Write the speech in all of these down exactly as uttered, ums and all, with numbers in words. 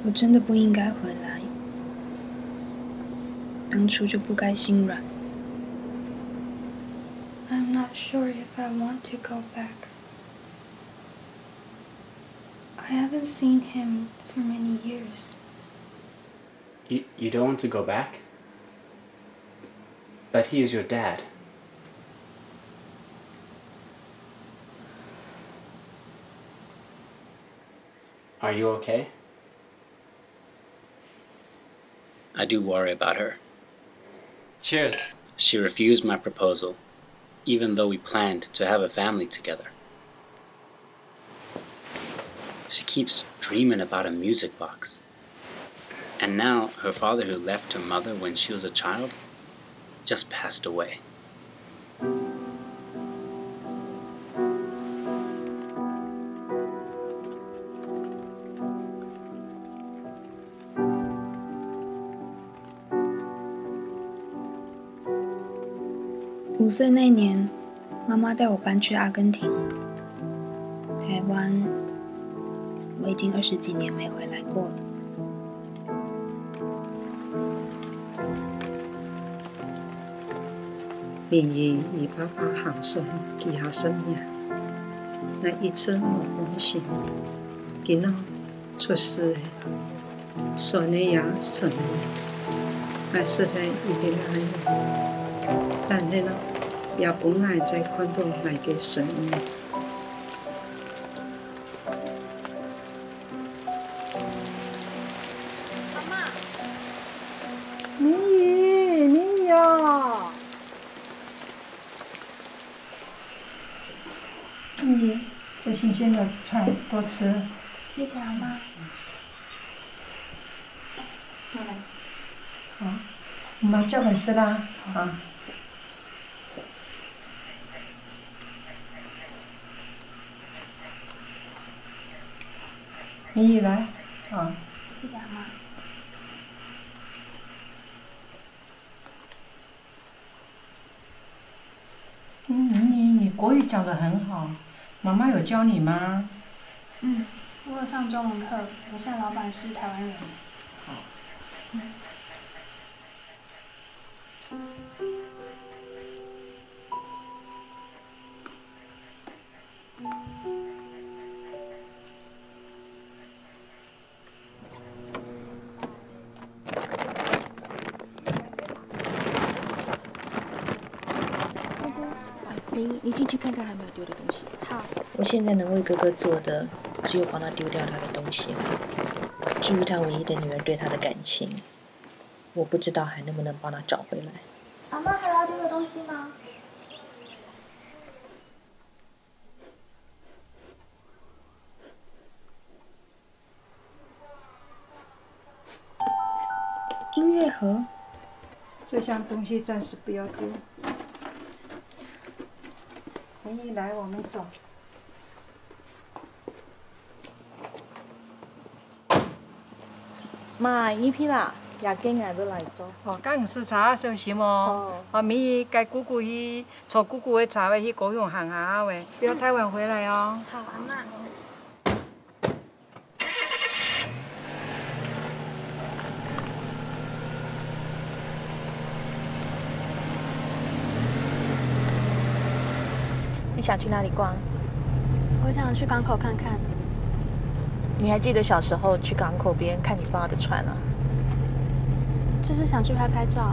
我真的不应该回来，当初就不该心软。I'm not sure if I want to go back. I haven't seen him for many years. You, you don't want to go back? But he is your dad. Are you okay? I do worry about her. Cheers. She refused my proposal, even though we planned to have a family together. She keeps dreaming about a music box. And now her father, who left her mother when she was a child, just passed away. 五岁那年，妈妈带我搬去阿根廷。台湾，我已经二十几年没回来过了。 明姨与爸爸行算记下什么？那一次我放心，今仔出事的，算的也算的，还是来一个来，但是呢，也本来在看到那个顺的。 妈妈， 明姨，明姨呀！你这新鲜的菜多吃。 谢谢阿妈。 过来。好，妈叫没事啦。啊。你来。啊。 谢谢阿妈。 嗯，你你国语讲得很好，妈妈有教你吗？ 嗯，我有上中文课，我现在老板是台湾人。 好。 嗯。 你你进去看看还没有丢的东西。 好。 我现在能为哥哥做的，只有帮他丢掉他的东西了。至于他唯一的女儿对他的感情，我不知道还能不能帮他找回来。 阿妈还要丢的东西吗？音乐盒。 这项东西暂时不要丢。你来，我们走。 妈，呢批啦，也驚啊，都嚟咗。 哦，梗唔是茶休息麼？哦，啊，咪帶姑姑去坐姑姑的茶位去高雄行下喂，不要太晚回來哦。 好，阿媽。 你想去哪里逛？ 我想去港口看看。 你还记得小时候去港口边看你爸的船啊？ 就是想去拍拍照。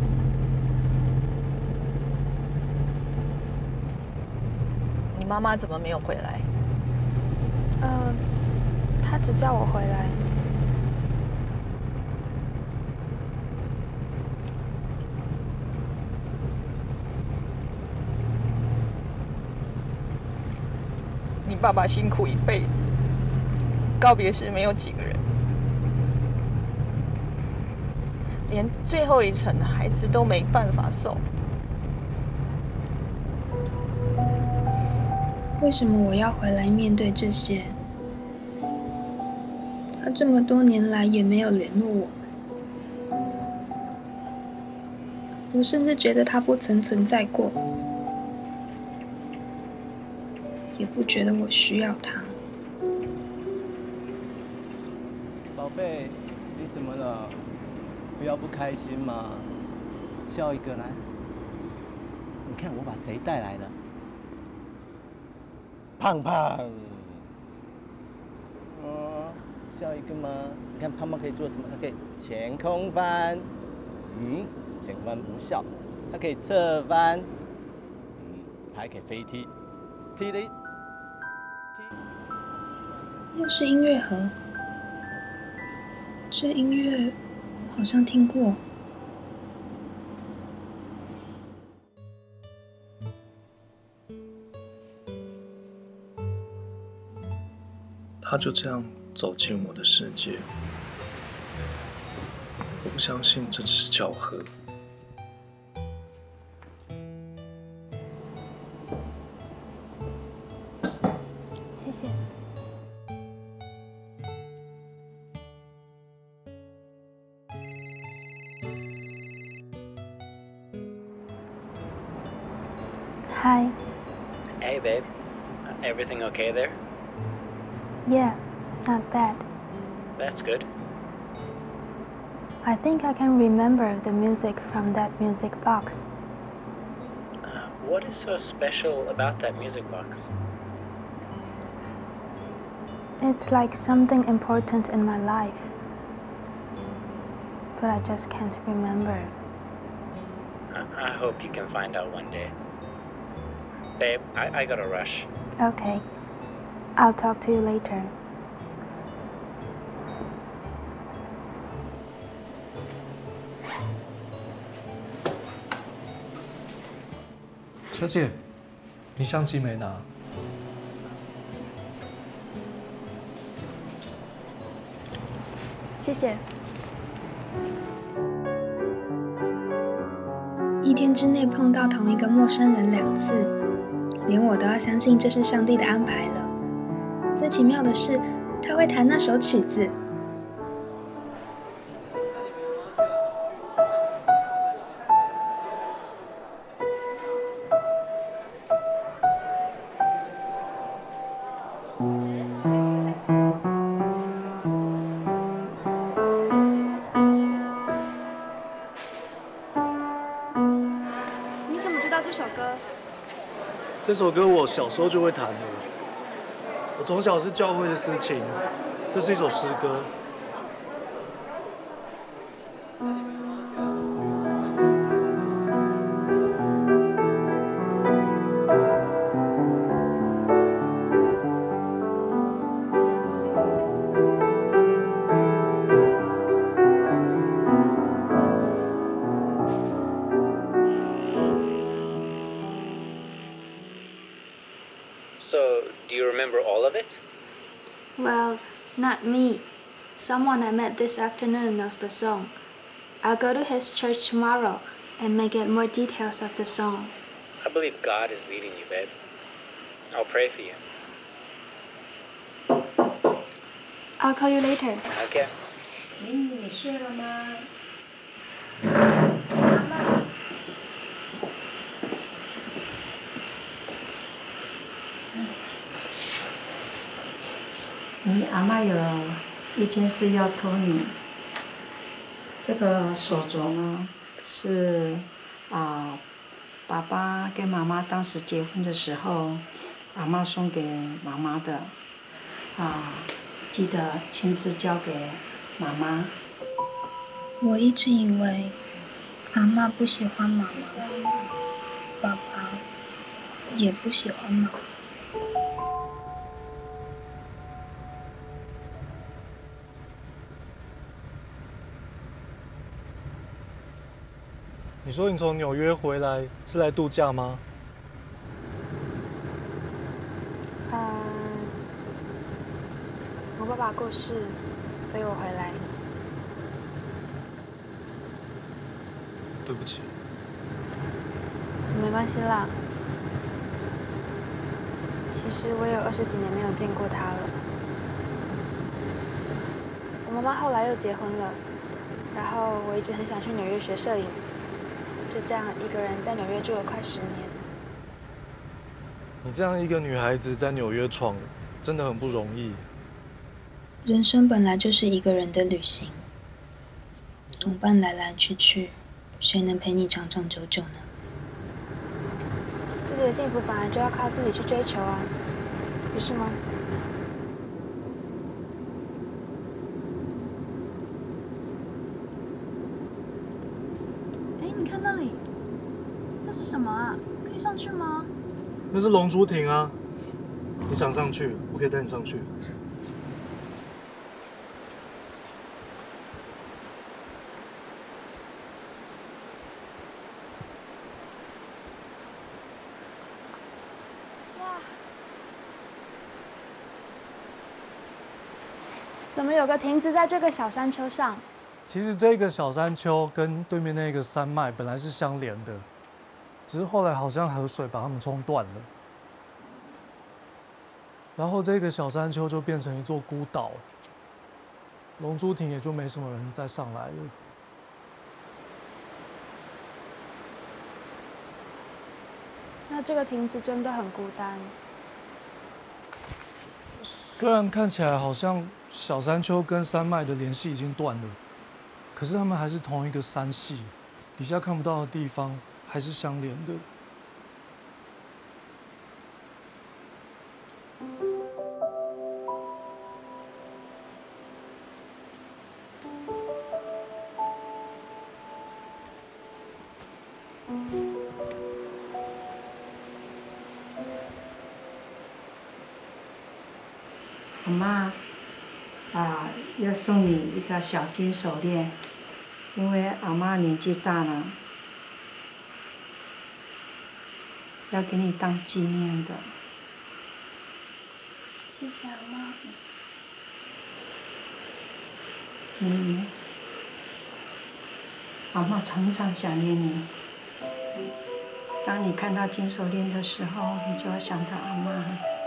你妈妈怎么没有回来？ 呃，她只叫我回来。 你爸爸辛苦一辈子，告别式没有几个人，连最后一程的孩子都没办法送。 为什么我要回来面对这些？他这么多年来也没有联络我们，我甚至觉得他不曾存在过。也不觉得我需要他。 宝贝，你怎么了？不要不开心嘛，笑一个来。你看我把谁带来了？胖胖。嗯，笑一个吗？你看胖胖可以做什么？它可以前空翻，嗯，前空翻不笑。它可以侧翻，嗯，还可以飞踢，踢嘞，踢。 又是音乐盒，这音乐我好像听过。 他就这样走进我的世界，我不相信这只是巧合。 谢谢。Hi. Hey, babe. Everything okay there? Yeah, not bad. That's good. I think I can remember the music from that music box. Uh, what is so special about that music box? It's like something important in my life, but I just can't remember. I, I hope you can find out one day. Babe, I, I gotta rush. Okay. I'll talk to you later. 小姐，你相机没拿？ 谢谢。一天之内碰到同一个陌生人两次，连我都要相信这是上帝的安排了。最奇妙的是，他会弹那首曲子。 你怎么知道这首歌？ 这首歌我小时候就会弹了。我从小是教会的司琴，这是一首诗歌。 So, do you remember all of it? Well, not me. Someone I met this afternoon knows the song. I'll go to his church tomorrow and may get more details of the song. I believe God is leading you, babe. I'll pray for you. I'll call you later. Okay. 妮妮，你睡了吗？你阿嬷有一件事要托你。这个手镯呢，是啊，爸爸跟妈妈当时结婚的时候，阿嬷送给妈妈的。啊，记得亲自交给妈妈。 我一直以为阿嬷不喜欢妈妈，爸爸也不喜欢妈妈。 你说你从纽约回来是来度假吗？ 嗯，我爸爸过世，所以我回来。 对不起。 没关系啦。其实我有二十几年没有见过他了。我妈妈后来又结婚了，然后我一直很想去纽约学摄影。就这样一个人在纽约住了快十年。 你这样一个女孩子在纽约闯，真的很不容易。 人生本来就是一个人的旅行，同伴来来去去，谁能陪你长长久久呢？ 自己的幸福本来就要靠自己去追求啊，不是吗？ 哎，你看那里，那是什么啊？可以上去吗？ 那是龙珠亭啊，你想上去，我可以带你上去。 怎么有个亭子在这个小山丘上？ 其实这个小山丘跟对面那个山脉本来是相连的，只是后来好像河水把它们冲断了，然后这个小山丘就变成一座孤岛，龙珠亭也就没什么人再上来了。 那这个亭子真的很孤单。 虽然看起来好像小山丘跟山脉的联系已经断了，可是它们还是同一个山系，底下看不到的地方还是相连的。 阿妈啊，要送你一个小金手链，因为阿妈年纪大了，要给你当纪念的。 谢谢阿妈。 你，阿妈常常想念你。当你看到金手链的时候，你就要想到阿妈。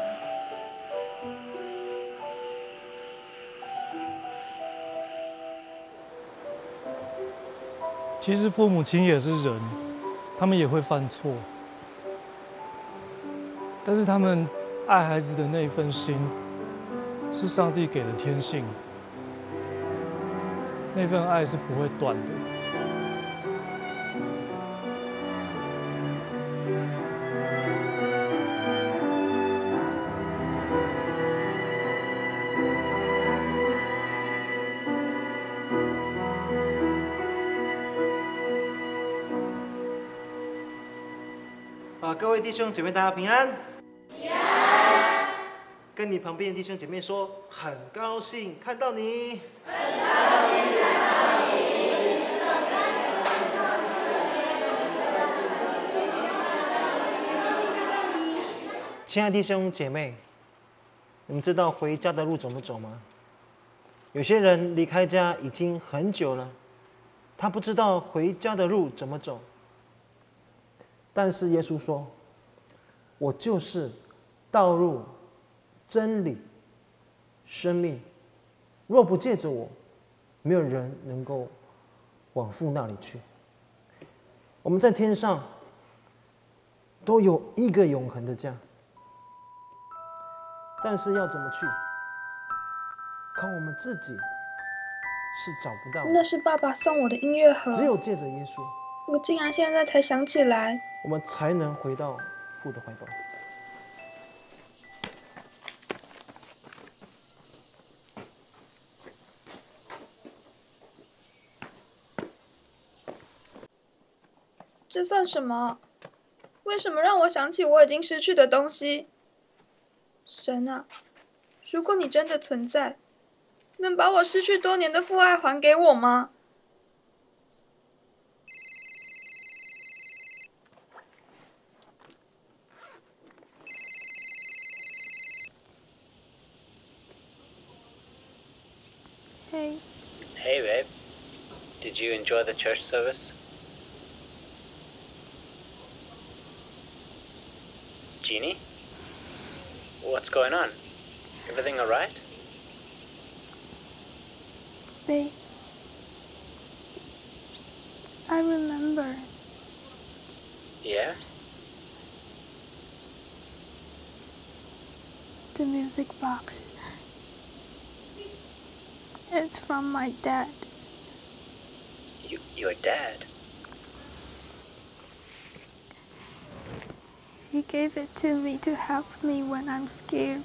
其实父母亲也是人，他们也会犯错，但是他们爱孩子的那一份心，是上帝给的天性，那份爱是不会断的。 啊，各位弟兄姐妹，大家平安。平安。跟你旁边的弟兄姐妹说，很高兴看到你。很高兴看到你。亲爱的弟兄姐妹，你们知道回家的路怎么走吗？有些人离开家已经很久了，他不知道回家的路怎么走。但是耶稣说：“我就是道路、真理、生命。若不借着我，没有人能够往父那里去。”我们在天上都有一个永恒的家，但是要怎么去，靠我们自己是找不到的。 那是爸爸送我的音乐盒。 只有借着耶稣， 我竟然现在才想起来， 我们才能回到父的怀抱。 这算什么？为什么让我想起我已经失去的东西？神啊，如果你真的存在，能把我失去多年的父爱还给我吗？Hey. Hey, babe. Did you enjoy the church service? Jeannie? What's going on? Everything all right? Babe, I remember. Yeah? The music box. It's from my dad. You, your dad? He gave it to me to help me when I'm scared.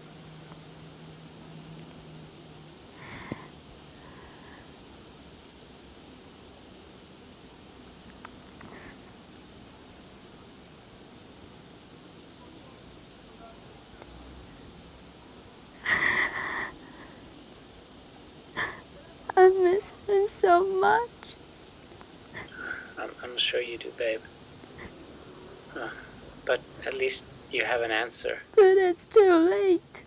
I miss him so much. I'm, I'm sure you do, babe. Uh, but at least you have an answer. But it's too late.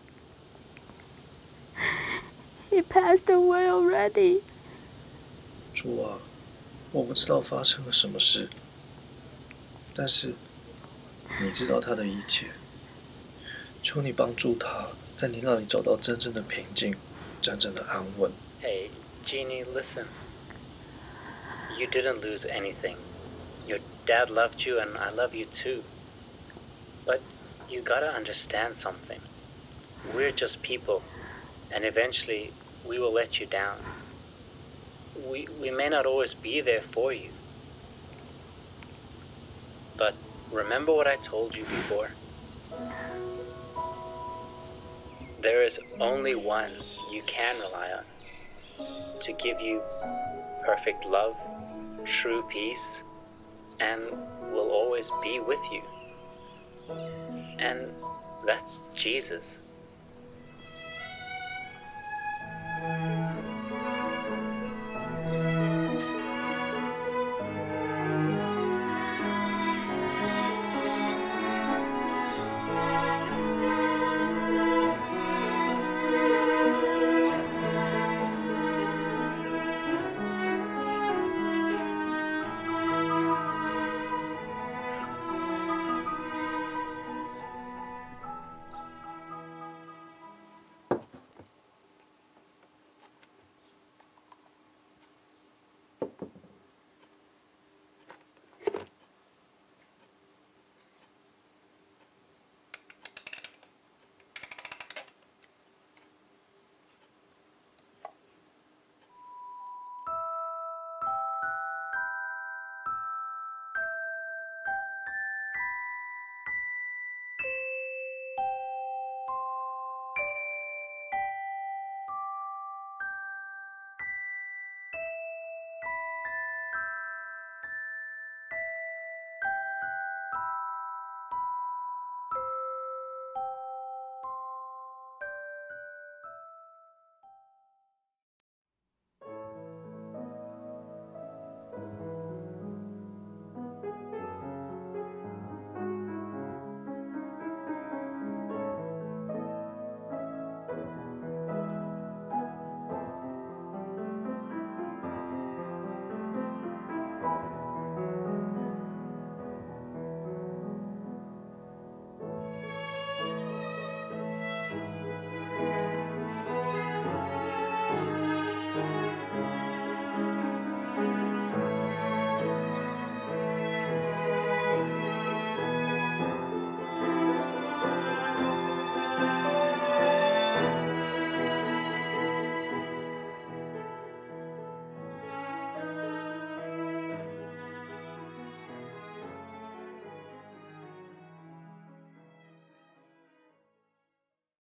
He passed away already. 主啊，我不知道发生了什么事，但是你知道他的一切。求你帮助他，在你那里找到真正的平静，真正的安稳。 Hey, Jeannie, listen. You didn't lose anything. Your dad loved you and I love you too. But you gotta understand something. We're just people, and eventually we will let you down. We, we may not always be there for you. But remember what I told you before? There is only one you can rely on to give you perfect love, true peace, and will always be with you. And that's Jesus.